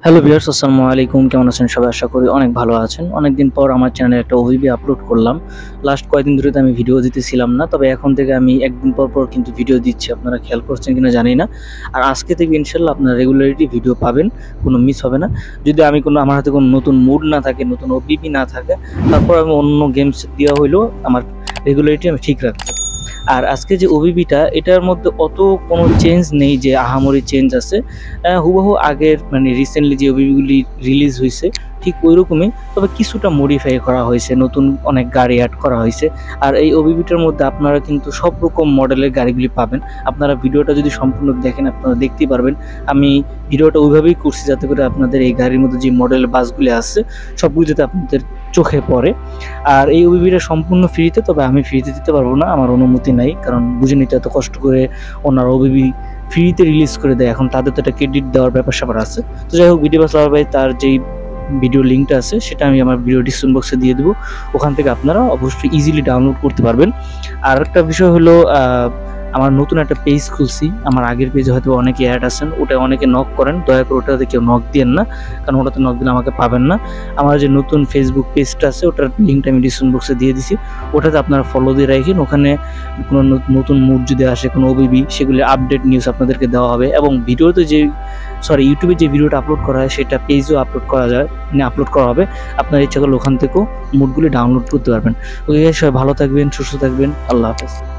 Hello viewers, আসসালামু আলাইকুম। কেমন আছেন সবাই? আশা করি অনেক ভালো আছেন। অনেকদিন পর আমার চ্যানেলে একটা ওবিবি আপলোড করলাম। লাস্ট কয়েকদিন ধরে তো আমি ভিডিও দিতেছিলাম না, তবে এখন থেকে আমি একদিন পর পর কিন্তু ভিডিও দিচ্ছি। আপনারা খেয়াল করছেন কিনা জানি না। আর আজকে থেকে ইনশাল্লাহ আপনারা রেগুলারিটি ভিডিও পাবেন, কোনো মিস হবে না। যদি আমার হাতে কোনো নতুন মুড না থাকে, নতুন ওবিবি না থাকে, তারপর আমি অন্য গেমস দেওয়া হইলেও আমার রেগুলারিটি আমি ঠিক রাখবো। আর আজকে যে ওবিবিটা, এটার মধ্যে অত কোনো চেঞ্জ নেই যে আহামরি চেঞ্জ আছে। হুবহু আগের মানে রিসেন্টলি যে ওবিবিগুলি রিলিজ হয়েছে ঠিক ওইরকমই, তবে কিছুটা মডিফাই করা হয়েছে, নতুন অনেক গাড়ি অ্যাড করা হয়েছে। আর এই ওবিবিটার মধ্যে আপনারা কিন্তু সব রকম মডেলের গাড়িগুলি পাবেন। আপনারা ভিডিওটা যদি সম্পূর্ণ দেখেন আপনারা দেখতেই পারবেন। আমি ভিডিওটা ওইভাবেই করছি যাতে করে আপনাদের এই গাড়ির মধ্যে যে মডেলের বাসগুলি আছে সবগুলো যাতে আপনাদের চোখে পড়ে। আর এই ওবিবিটা সম্পূর্ণ ফ্রিতে, তবে আমি ফ্রিতে দিতে পারবো না, আমার অনুমতি নাই, কারণ বুঝে নিতে এত কষ্ট করে ওনার ওবিবি ফ্রিতে রিলিজ করে দেয়, এখন তাদের তো একটা ক্রেডিট দেওয়ার ব্যাপার স্যাপার আছে। তো যাই হোক, ভিডিও বাসলার ভাই তার যেই ভিডিও লিঙ্কটা আছে সেটা আমি আমার ভিডিও ডিসক্রিপশন বক্সে দিয়ে দেবো, ওখান থেকে আপনারা অবশ্যই ইজিলি ডাউনলোড করতে পারবেন। আর একটা বিষয় হলো, আমার নতুন একটা পেজ খুলছি। আমার আগের পেজে হয়তো অনেকে অ্যাড আছেন, ওটা অনেকে নক করেন, দয়া করে ওটাতে কেউ নক দিয়েন না, কারণ ওটাতে নক দিলে আমাকে পাবেন না। আমার যে নতুন ফেসবুক পেজটা আছে ওটার লিঙ্কটা আমি ডিসক্রিপশন বক্সে দিয়ে দিছি, ওটাতে আপনারা ফলো দিয়ে রাখেন। ওখানে কোনো নতুন মুড যদি আসে, কোনো ওবিবি, সেগুলি আপডেট নিউজ আপনাদেরকে দেওয়া হবে। এবং ভিডিওতে ইউটিউবে যে ভিডিওটা আপলোড করা হয় সেটা পেজেও আপলোড করা যায়, মানে আপলোড করা হবে। আপনার ইচ্ছা করলে ওখান থেকেও মুডগুলি ডাউনলোড করতে পারবেন। ওকে, সবাই ভালো থাকবেন, সুস্থ থাকবেন, আল্লাহ হাফেজ।